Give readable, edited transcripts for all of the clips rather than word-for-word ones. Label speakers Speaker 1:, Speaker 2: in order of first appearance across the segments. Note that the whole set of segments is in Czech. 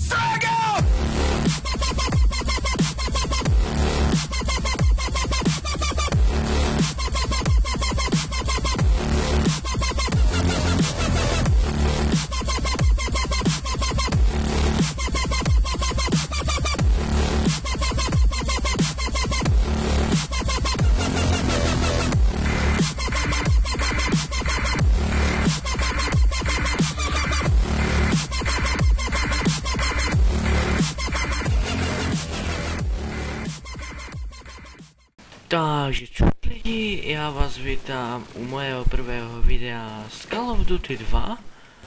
Speaker 1: Takže čo lidi, já vás vítám u mojho prvého videa z Call of Duty 2.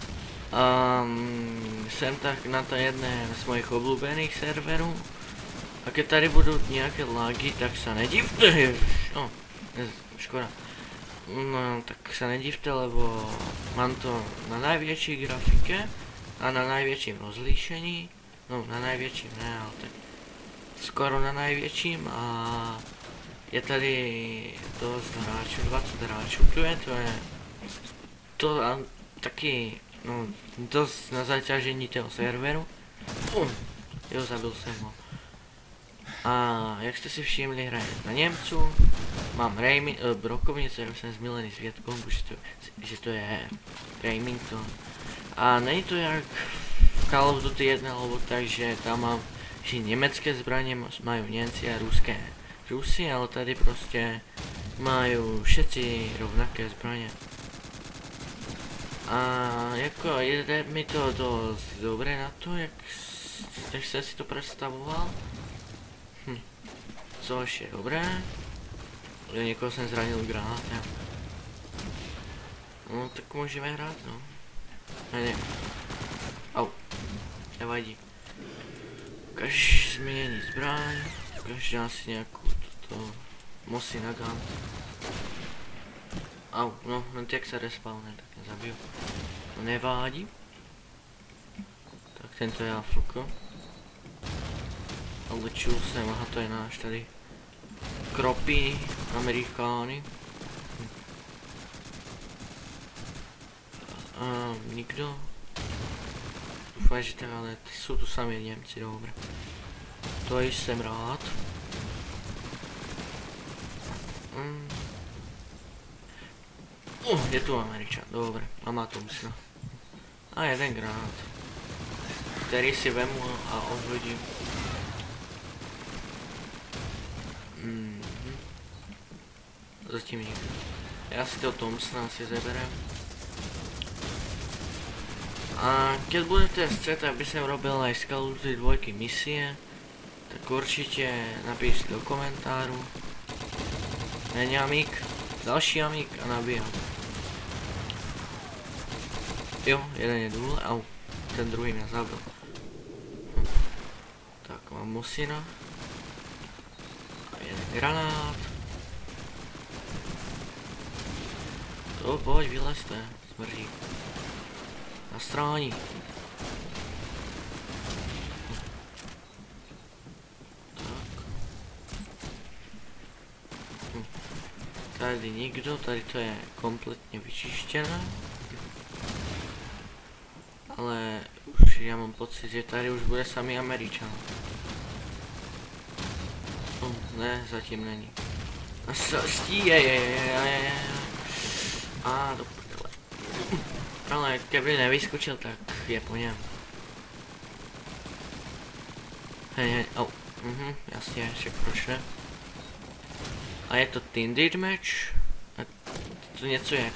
Speaker 1: Jsem tak na to jedné z mojich oblúbených serverů. A keď tady budou nějaké lagy, tak se nedivte. No, škoda. No, tak se nedivte, lebo mám to na najvětší grafike a na najvětším rozlíšení. No, na najvětším ne, ale tak skoro na najvětším a je tady dost hráčů, 20 hráčů, to je to a taky, no, dost na zaťažení toho serveru. Jo, zabil jsem ho. A jak jste si všimli, hrajem na Němců, mám brokovnice, jak jsem zmilený s Větkou, že to je Remington. A není to jak v Call of Duty 1, alebo takže tam mám, že německé zbraně mají Němci a ruské Rusy, ale tady prostě mají všetci rovnaké zbraně. A jako jde mi to dost dobré na to, jak jsem si to představoval. Což je dobré. Někoho jsem zranil granátem. No tak můžeme hrát, no. Ne. Au. Nevadí. Ukaž změnění zbraň. Ukaž dá si nějakou toto Mosin Nagant. Au, no, jak se respawne, tak mě zabiju. To nevádí. Tak tento je Afluko. Odlečil jsem, aha, to je náš tady. Kropy, Amerikány. Nikdo. Doufám, že tak, ale jsou tu sami Němci, dobré. To jsem rád. Je tu Američan, dobré, a má to mysl. A jeden granát, který si vemu a odhodím. Zatím nikdo. Já si to Thompsona si zeberem. A keď budete chcet, aby jsem robil aj z Call of Duty 2 misie, tak určitě napište do komentáru. Není amík, další amík a nabíjám. Jo, jeden je důle, au, ten druhý mě zabil. Tak mám Mosina. A jeden granát. To pojď, vylezte, smrdí. Na strání. Tady nikdo, tady to je kompletně vyčištěné. Ale už já mám pocit, že tady už bude samý Američan. Ne, zatím není. A do prdele. Ale kdyby nevyskočil, tak je po něm. Hej, au. Jasně, však prošle. A je to Team Deathmatch. A to něco jak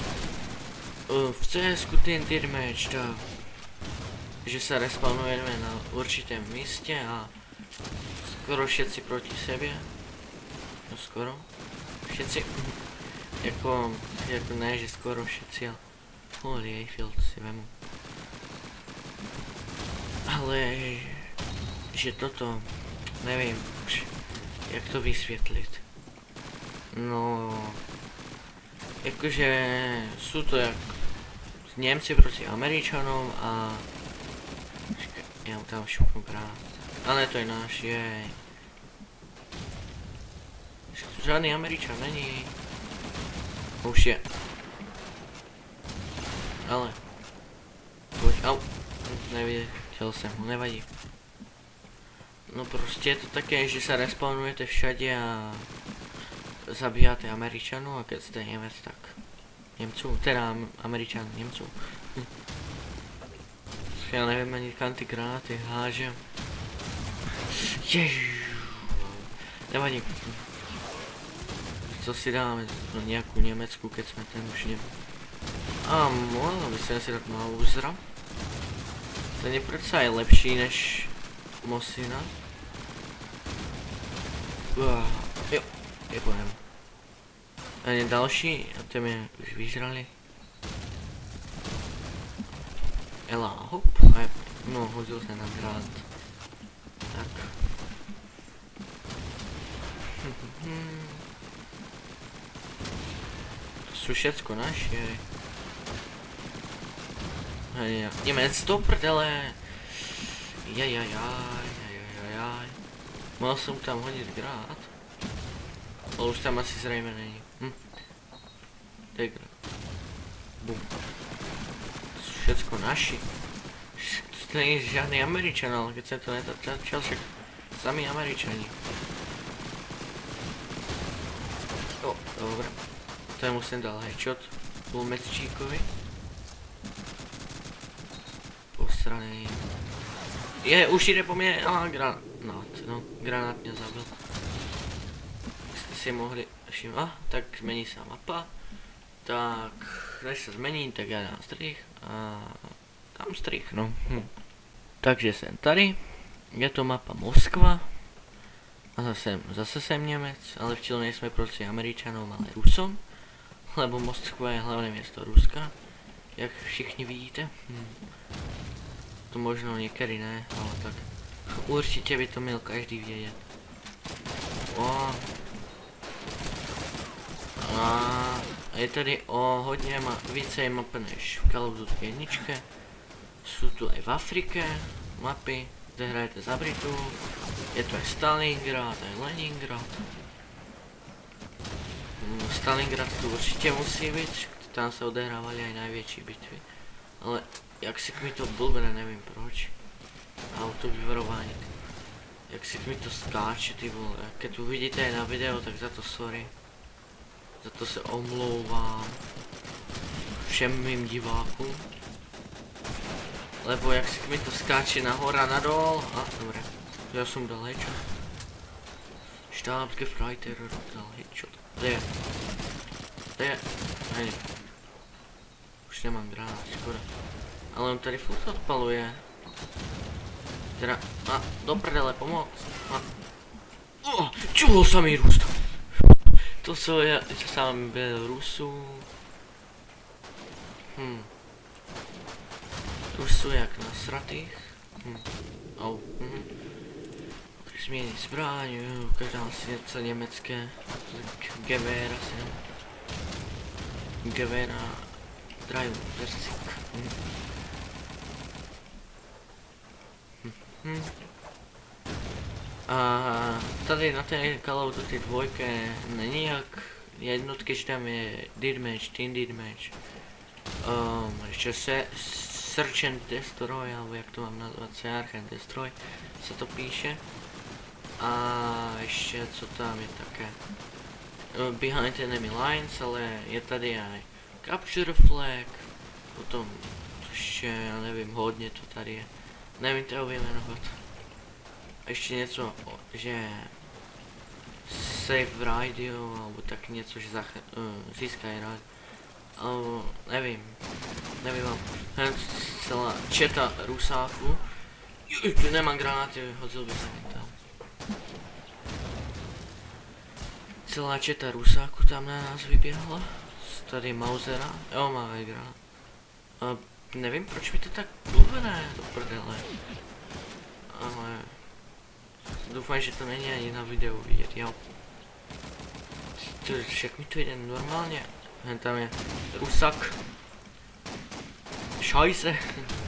Speaker 1: v CS-ku Team Deathmatch, tak, že se respawnujeme na určitém místě a skoro všetci proti sobě. No skoro. Všetci. Jako ne, že skoro všetci, ale Holy Eiffel si vemu. Ale že toto, nevím už, jak to vysvětlit. No, jakože jsou to jak Němci proti Američanům a já tam šupnu krát. Ale to je náš, jej. Žádný Američan není. Už je. Ale. Pojď, au. Neviděl našel jsem ho, nevadí. No prostě je to také, že se respawnujete všade a zabíjáte Američanů a keď jste Němec, tak Němců, teda Američan, Němců. Já nevím ani kam ty granáty hážem. Ježiš. Nevadí. Co si dáme? No nějakou Německu, keď jsme ten už nebyli. A mohla by se si dát Mausera. Ten je přece aj lepší než Mosina. Jo, je po něm. A je další, a ty mě už vyžrali. Ela, hop, a no, hodil se na grát. Tak. To jsou všecko naše. Němec to prdele. Jajajaj. Mohl jsem tam hodit grát. Ale už tam asi zřejmě není. Tegr. Bum. Všecko naši. To není žádný Američan, ale keď jsem to netačal, však sami Američani. O, dobré. To je musím dal headshot Půlmetčíkovi. Posraný. Už jde po mně, granát, no, granát mě zabil. Jste si mohli všimnout, tak změní se mapa. Tak, než se změní, tak já dám strych a tam strych, no. Takže jsem tady, je to mapa Moskva. A zase jsem Němec, ale včil nejsme proti Američanom, ale Rusom. Lebo Moskva je hlavné město Ruska, jak všichni vidíte. To možno někdy ne, ale tak určitě by to měl každý vědět. A je tady o hodně více map než v Call of Duty 1. Jsou tu i v Afrike mapy, kde hrajete za Britů. Je to i Stalingrad, i Leningrad. Stalingrad tu určitě musí být, tam se odehrávaly i největší bitvy. Ale jak si mi to blbne, nevím proč. Auto vyvarování. Jak si mi to skáče, ty vole. Keď to vidíte na video, tak za to sorry. Za to se omlouvám všem mým divákům. Lebo jak si mi to skáče nahor a nadol. Dobré. Já jsem dal headshot. Stabsgefreiter dal headshot. Kde je? Hej. Už nemám granát, škoda. Ale on tady furt odpaluje. Teda, do prdele, pomoc. Čuho samý růst. To co je, to sám byl Rusů. Rusů jak nasratých. Au. Změní zbraň, každá si něco německé. Gewehr asi nebo. Gewehr a Drive Versik. A tady na té Call of Duty 2 není jak jednotky, že tam je Deathmatch, Team Deathmatch. Ještě Search and Destroy, alebo jak to mám nazvat, Search and Destroy se to píše. A ještě co tam je také. Behind Enemy Lines, ale je tady i Capture Flag, potom ještě, já nevím, hodně to tady je. Nevím to vyjmenovat. A ještě něco, že Save Radio, alebo tak něco, že získají rád. Nevím vám. Celá četa Rusáků. Tu nemám granáty, hodil by se mi tam. Celá četa Rusáků tam na nás vyběhla. Tady Mausera, jo, má granát. Nevím, proč mi to tak blbne, do prdele. Ale doufám, že to není ani na videu vidět, jo. Však mi to jde normálně. Tam je Rusak. Scheiße.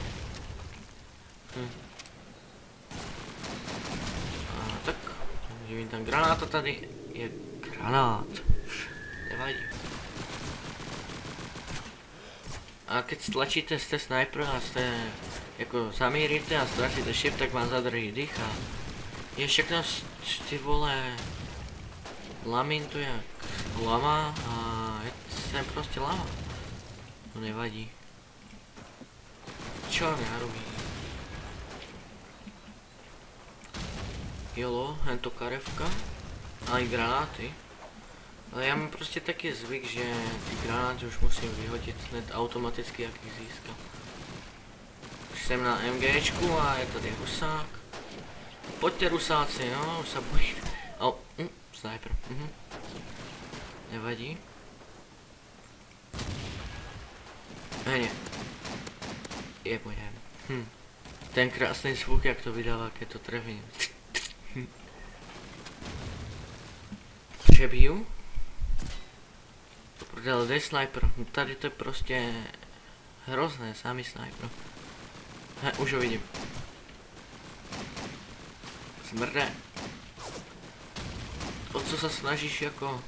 Speaker 1: Tak, vidím tam granát a tady je granát. Nevadí. A keď stlačíte, jste sniper a jste jako zamíríte a ztratíte šip, tak vám zadrží dých a je všechno ty vole lamín to jak lama a jsem prostě lama. To nevadí. Čo nerobí? Jolo, hento karevka a i granáty. Ale já mám prostě taky zvyk, že ty granáty už musím vyhodit hned automaticky, jak jich získám. Už jsem na MGčku a je tady rusák. Pojďte rusáci, no, už se bojím. Sniper, nevadí. Ne. Je pojem. Ten krásný zvuk, jak to vydává, keď to trefím. Přebiju. Prdele, kde je sniper? No tady to je prostě hrozné, samý sniper. Už ho vidím. Smrde. O co se snažíš jako?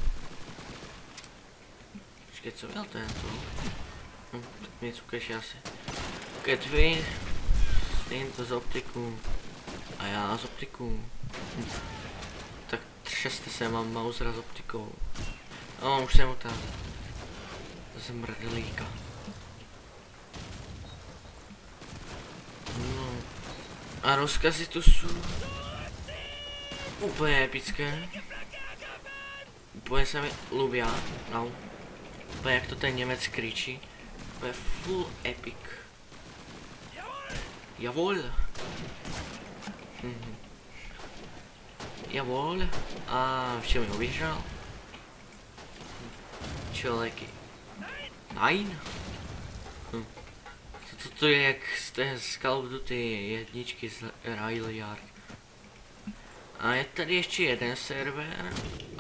Speaker 1: Počkej, co byl ten tu? Tak nic ukáž asi. Ketvy. Stejně to z optiku. A já z optiku. Tak šeste se mám Mausera s optikou. No, už jsem tam. To jsem mrdelíka. No. A rozkazy tu jsou úplně epické. Úplně se mi lubí, no. Úplně jak to ten Němec kričí. Úplně full epic. Javol. Javol. A vše mi oběžal. Člověky. Nein. To je jak z Call of Duty jedničky z Riley Yard. A je tady ještě jeden server,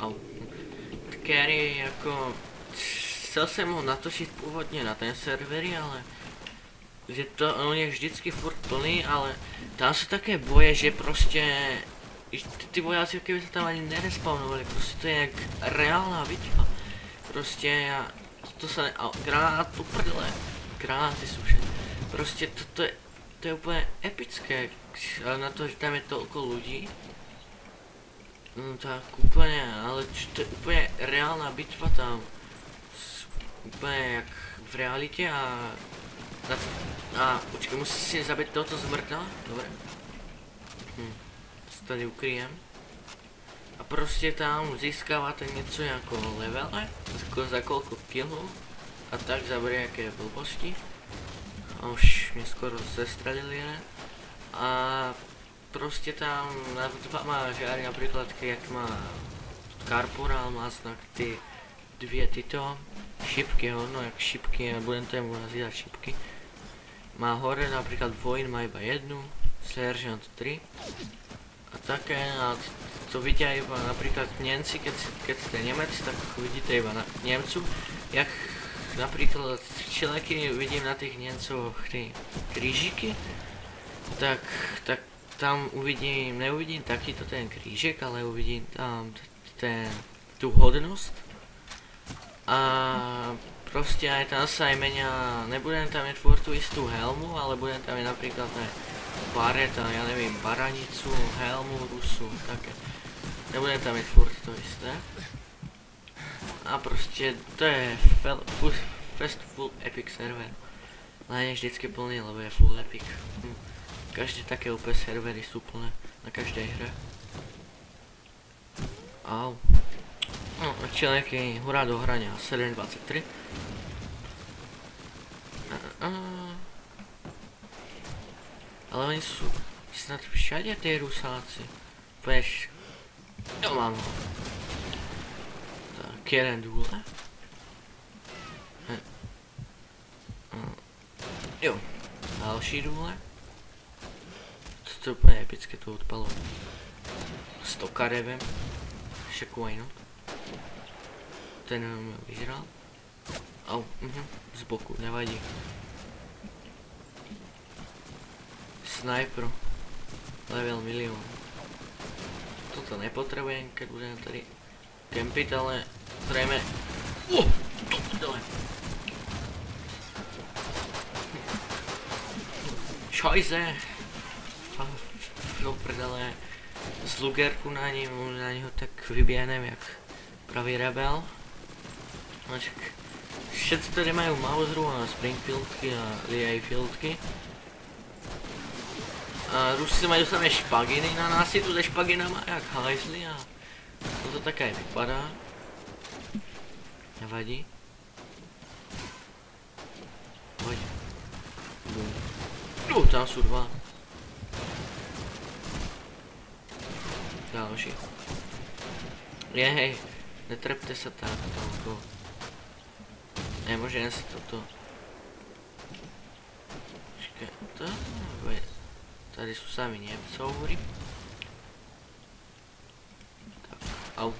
Speaker 1: který jako, chcel jsem ho natočit původně na ten servery, ale že to, on je vždycky furt plný, ale tam jsou také boje, že prostě ty vojáci, kdyby se tam ani nerespawnovali, prostě to je jak reálná bitva. Prostě to se granátu prdele, granáty jsou všechny. Prostě to je úplně epické, ale na to, že tam je toliko lidí. No tak úplně, ale to je úplně reálná bitva tam. Úplně jak v realitě a počkej, musím si zabít tohoto zmrda, dobré. To tady ukryjem. A prostě tam získáváte něco jako levele, za kolko killů a tak zabere jaké blbosti. A už mě skoro zestradili jeden. A prostě tam má žáry například, jak má Karporál, má znak ty dvě tyto šipky, no jak šipky, budem to mu nazývat šipky. Má hore například Voin má iba jednu, Sergeant 3. A také to vidí iba například Němci, keď jste Němec, tak vidíte iba na Němců, jak například všelijaké vidím na těch Němců ty křížiky, tak tam neuvidím takýto ten křížek, ale uvidím tam tu hodnost. A prostě aj tam sa aj menia, nebudem tam mít furt tu istú helmu, ale budem tam mít například bareta, já nevím, baranicu, helmu, rusu, také. Nebudem tam mít furt to isté. A prostě to je fest full epic server. Ale je vždycky plný, lebo je full epic. Každý také úplně servery jsou plné na každé hře. Au. No, čeleky, hurá do hraně, 7.23. Ale oni jsou snad všade ty rusáci. Peš. Jo, mám ho. Tak, jeden důle. Jo, další důle. To je úplně epické, to odpalo. 100 karevem. Šekujno. Ten mě vyžral. Au, z boku, nevadí. Sniper. Level 1 000 000. Toto nepotřebujem, keď budeme tady kempit, ale zřejmě... to prdele. Scheiße! Do prdele. Z lugerku na něho tak vyběhnem jak pravý rebel. Všetci tady mají Mauseru a Springfieldky a Liefieldky. A Rusy mají samé špaginy, na nás je tu se špaginama jak hajzli a to také vypadá. Nevadí. Pojď. Tam jsou dva. Další. Hej, netrepte se tak, to. Nemůže se toto. Počkej, to? Tady jsou sami Němcouri. Tak, au.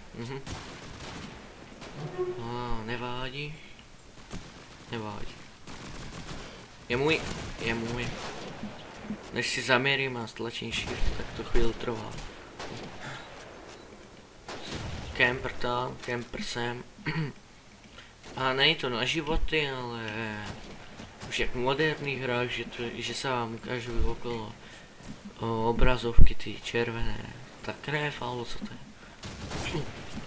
Speaker 1: Nevádí. Nevádí. Je můj. Než si zaměrím a stlačím shift, tak to chvíli trvá. Camper tam, camper sem. A není to na životy, ale už jak v moderních hrách, že se vám ukážu okolo obrazovky ty červené. Ta krev, alebo co to je?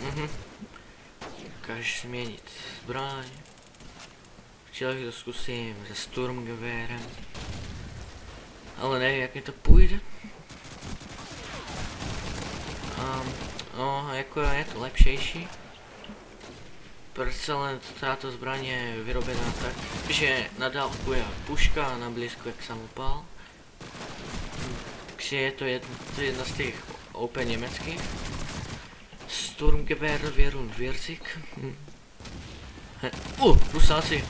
Speaker 1: Ukážeš změnit zbraň. Včera to zkusím se Sturmgewehrsem. Ale nevím, jak mi to půjde. Jako je to lepšejší. Protože len táto zbraň je vyrobená tak, že na dálku je puška a na blízku jak samopál. Takže je to jedna z těch open německých. Sturmgewehr Virzik. Rusáci.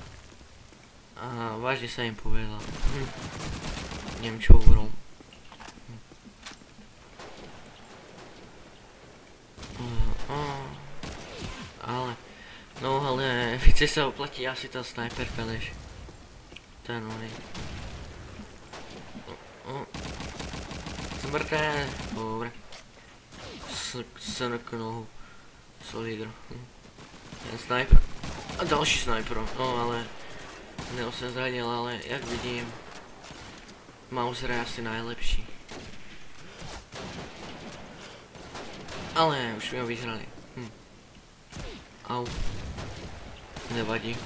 Speaker 1: A vážně se jim povedla. Němčourom. Ale více se oplatí asi ta sniperka než ten oný. Zmrté, dobré. Snk nohu. Solidr. Ten sniper. A další sniper, ale Neo se zranil, ale jak vidím, Mauser je asi nejlepší. Ale už mi ho vyhrali. Au. Nevadí.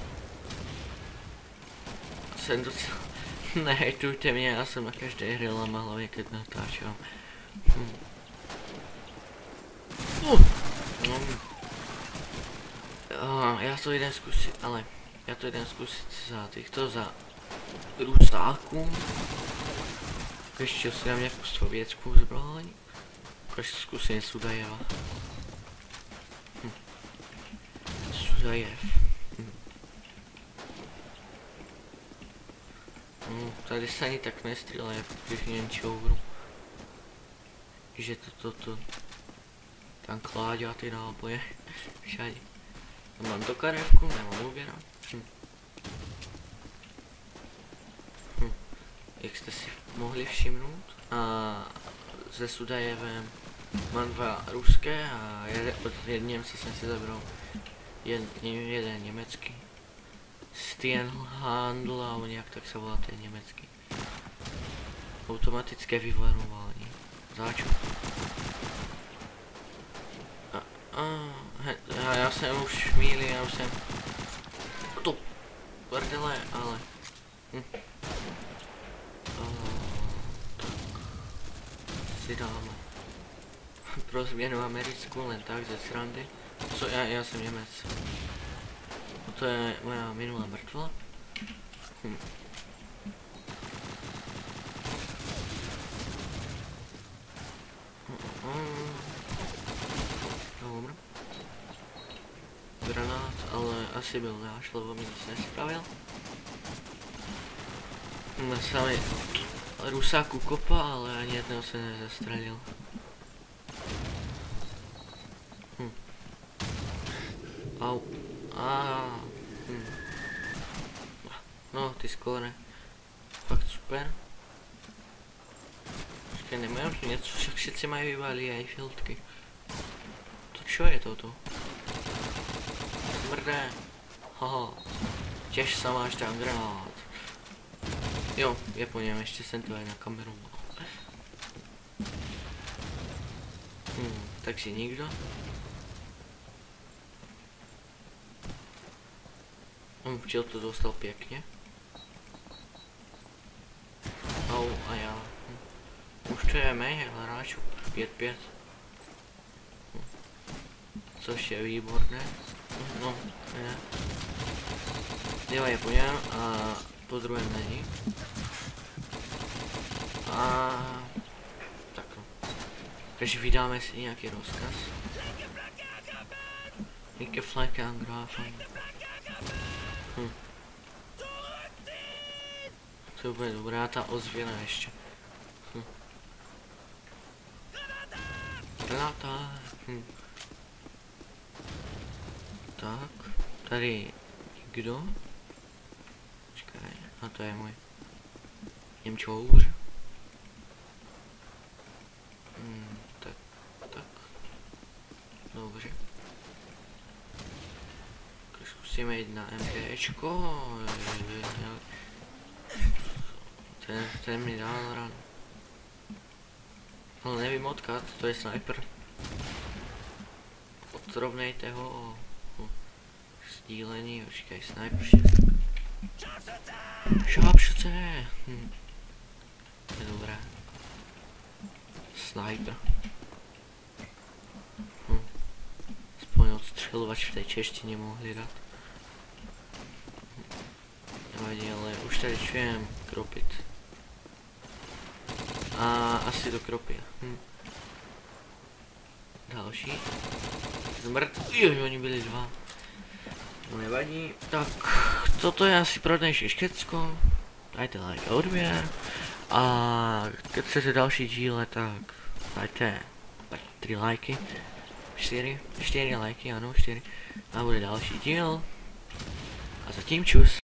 Speaker 1: Jsem docela... Nehejtujte mě, já jsem na každé hře lama hlavně, keď natáčím. Já to jdem zkusit, ale... Já to jdem zkusit za těchto, za Rusáků. Ještě si dám nějakou sovětskou zbraň. Ještě zkusím Sudajeva. Sudajev. Tady se ani tak nestřílá jako v Němčouru. Že to tam kládá ty náboje. Všade. Mám to karevku, nemám uvěrám. Jak jste si mohli všimnout. A se Sudajevem mám dva ruské a od Němce jsem si zabral jeden německý. Stienhandl, a nějak tak se volá ten německý. Automatické vyvarování. Záču. Já jsem už míli, já už jsem... To prdele, ale... Tak. Si dáme. Pro změnu americkou, len tak ze srandy. Co, já jsem Němec. To je moja minulá mrtva. Dobrý. Granát, ale asi byl náš, lebo mi nic nespravil. Sami Rusáku kopa, ale ani jedného se nezastřelil. Au. No, ty skóre. Fakt super. Počkej, nemají tu něco, však všetci mají vyvalí aj filtky. To čo je toto? Smrdé. Haha. Těž sa máš tam granát. Jo, je po něm, ještě jsem to aj na kameru. Takže nikdo. Včel to dostal pěkně. Au, a já. Už to je méně hráčů. 5-5. Což je výborné. No, je. Dělá je po něm a po druhém není. A tak no. Takže vydáme si nějaký rozkaz. Ikke Fleckengrafen. To bude dobrá ta ozvěna ještě. Granata. Tak, tady kdo? Počkej, a to je můj Němčouř. Tak. Dobře. Zkusíme jít na MGčko. Ten mi dal ranu. No nevím odkud, to je sniper. Odrovnejte ho. Sdílení, počkej, sniper 6. Sharpshooter! To je dobré. Sniper. Aspoň odstřelovač v té češtině mohli dát. Nevadí, ale už tady čujem kropit. A asi to kropil. Další. Zmrt. Jo, oni byli dva. No nevadí. Tak, toto je asi pro dnešní škecko. Dajte like a odběr. A když chcete další díle, tak dajte tak 3 lajky. 4 lajky, ano, 4. A bude další díl. A zatím čus.